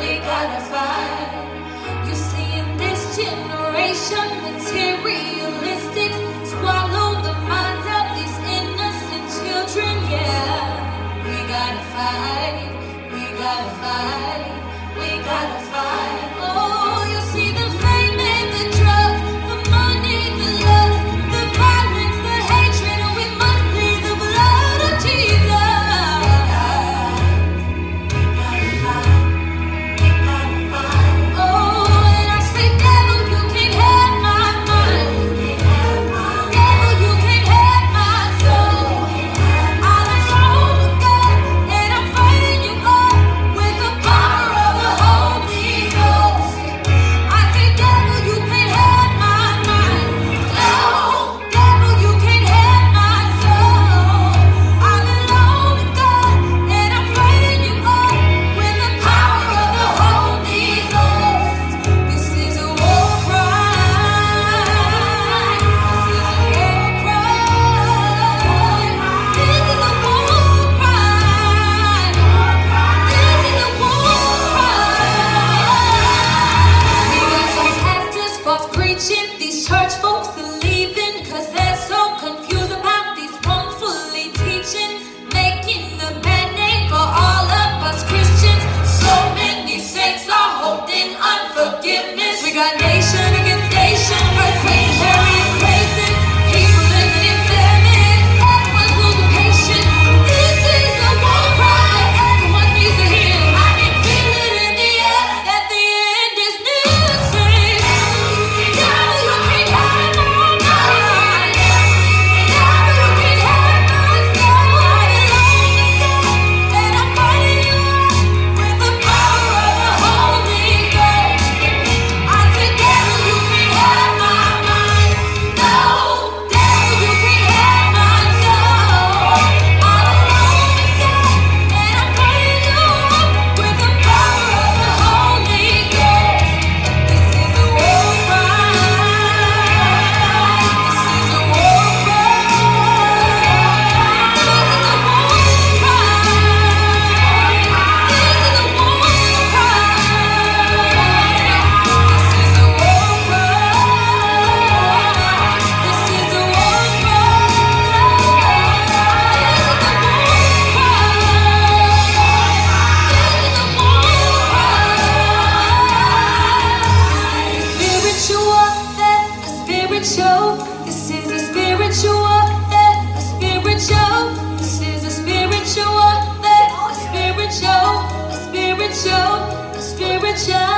we gotta fight. You see, in this generation, materialistics swallow the minds of these innocent children. Yeah, we gotta fight, we gotta fight, we gotta fight. Oh, you see the fame and the drugs, the money, the lust, the violence, the hatred, and we must plead the blood of Jesus. These church folks are leaving cause they're so confused about these wrongfully teachings, making a bad name for all of us Christians. So many saints are holding unforgiveness. We got nation against nation, earthquakes in various places, people living in famine, everyone's losing patience. This is a war cry that everyone needs to hear. I can feel it in the air that the end is near. This is a spiritual warfare, a spiritual. This is a spiritual warfare, a spiritual, a spiritual, a spiritual.